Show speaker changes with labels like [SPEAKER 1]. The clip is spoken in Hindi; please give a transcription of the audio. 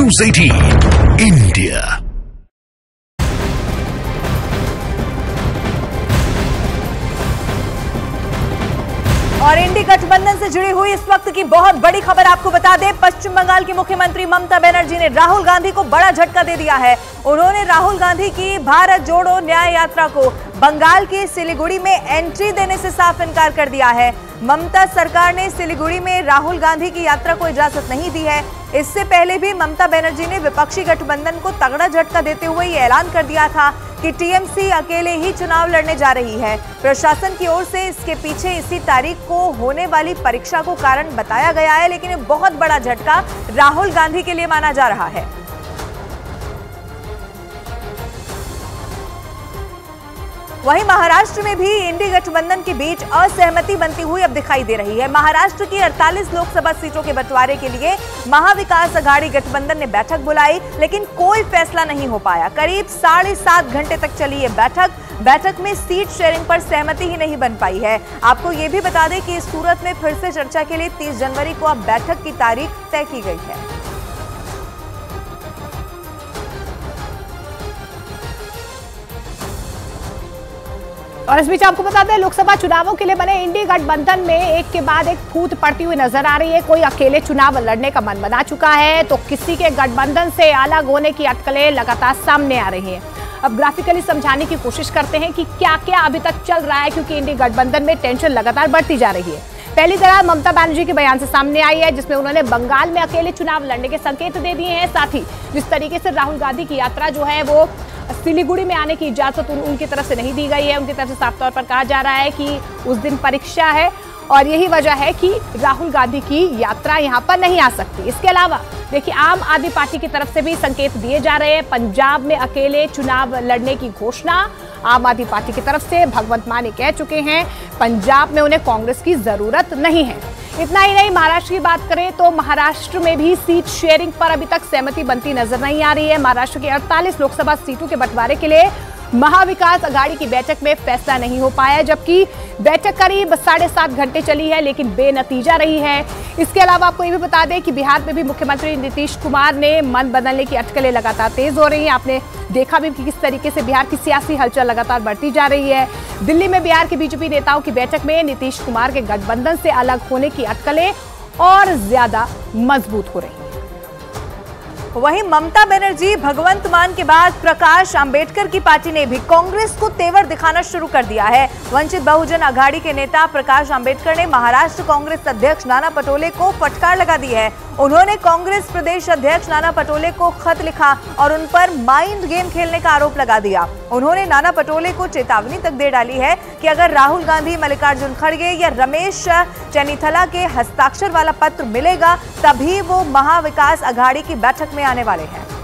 [SPEAKER 1] News 18 India।
[SPEAKER 2] और इंडी गठबंधन से जुड़ी हुई इस वक्त की बहुत बड़ी खबर आपको बता दें, पश्चिम बंगाल की मुख्यमंत्री ममता बनर्जी ने राहुल गांधी को बड़ा झटका दे दिया है। उन्होंने राहुल गांधी की भारत जोड़ो न्याय यात्रा को बंगाल के सिलीगुड़ी में एंट्री देने से साफ इनकार कर दिया है। ममता सरकार ने सिलीगुड़ी में राहुल गांधी की यात्रा को इजाजत नहीं दी है। इससे पहले भी ममता बनर्जी ने विपक्षी गठबंधन को तगड़ा झटका देते हुए ये ऐलान कर दिया था कि टीएमसी अकेले ही चुनाव लड़ने जा रही है। प्रशासन की ओर से इसके पीछे इसी तारीख को होने वाली परीक्षा को कारण बताया गया है, लेकिन ये बहुत बड़ा झटका राहुल गांधी के लिए माना जा रहा है। वहीं महाराष्ट्र में भी इंडी गठबंधन के बीच असहमति बनती हुई अब दिखाई दे रही है। महाराष्ट्र की 48 लोकसभा सीटों के बंटवारे के लिए महाविकास अघाड़ी गठबंधन ने बैठक बुलाई, लेकिन कोई फैसला नहीं हो पाया। करीब 7.5 घंटे तक चली ये बैठक में सीट शेयरिंग पर सहमति ही नहीं बन पाई है। आपको ये भी बता दें कि इस सूरत में फिर से चर्चा के लिए 30 जनवरी को अब बैठक की तारीख तय की गई है।
[SPEAKER 3] और इस बीच आपको बता दें, लोकसभा चुनावों के लिए बने इंडी गठबंधन में एक के बाद एक फूट पड़ती हुई नजर आ रही है। कोई अकेले चुनाव लड़ने का मन बना चुका है, तो किसी के गठबंधन से अलग होने की अटकलें लगातार सामने आ रही हैं। अब ग्राफिकली समझाने की कोशिश करते हैं कि क्या क्या अभी तक चल रहा है, क्योंकि इंडी गठबंधन में टेंशन लगातार बढ़ती जा रही है। पहली दरार ममता बनर्जी के बयान से सामने आई है, जिसमें उन्होंने बंगाल में अकेले चुनाव लड़ने के संकेत दे दिए हैं। साथ ही जिस तरीके से राहुल गांधी की यात्रा जो है वो सिलीगुड़ी में आने की इजाजत उनकी तरफ से नहीं दी गई है। उनकी तरफ से साफ तौर पर कहा जा रहा है कि उस दिन परीक्षा है और यही वजह है कि राहुल गांधी की यात्रा यहां पर नहीं आ सकती। इसके अलावा देखिए, आम आदमी पार्टी की तरफ से भी संकेत दिए जा रहे हैं। पंजाब में अकेले चुनाव लड़ने की घोषणा आम आदमी पार्टी की तरफ से भगवंत मान कह चुके हैं। पंजाब में उन्हें कांग्रेस की जरूरत नहीं है। इतना ही नहीं, महाराष्ट्र की बात करें तो महाराष्ट्र में भी सीट शेयरिंग पर अभी तक सहमति बनती नजर नहीं आ रही है। महाराष्ट्र की 48 लोकसभा सीटों के बंटवारे के लिए महाविकास अघाड़ी की बैठक में फैसला नहीं हो पाया, जबकि बैठक करीब 7.5 घंटे चली है, लेकिन बेनतीजा रही है। इसके अलावा आपको ये भी बता दें कि बिहार में भी मुख्यमंत्री नीतीश कुमार ने मन बदलने की अटकलें लगातार तेज हो रही हैं। आपने देखा भी कि किस तरीके से बिहार की सियासी हलचल लगातार बढ़ती जा रही है। दिल्ली में बिहार के बीजेपी नेताओं की बैठक में नीतीश कुमार के गठबंधन से अलग होने की अटकलें और ज्यादा मजबूत हो रही है।
[SPEAKER 2] वहीं ममता बनर्जी भगवंत मान के बाद प्रकाश अंबेडकर की पार्टी ने भी कांग्रेस को तेवर दिखाना शुरू कर दिया है। वंचित बहुजन अघाड़ी के नेता प्रकाश अंबेडकर ने महाराष्ट्र कांग्रेस अध्यक्ष नाना पटोले को फटकार लगा दी है। उन्होंने कांग्रेस प्रदेश अध्यक्ष नाना पटोले को खत लिखा और उन पर माइंड गेम खेलने का आरोप लगा दिया। उन्होंने नाना पटोले को चेतावनी तक दे डाली है कि अगर राहुल गांधी, मल्लिकार्जुन खड़गे या रमेश चेन्नीथला के हस्ताक्षर वाला पत्र मिलेगा, तभी वो महाविकास अघाड़ी की बैठक में आने वाले हैं।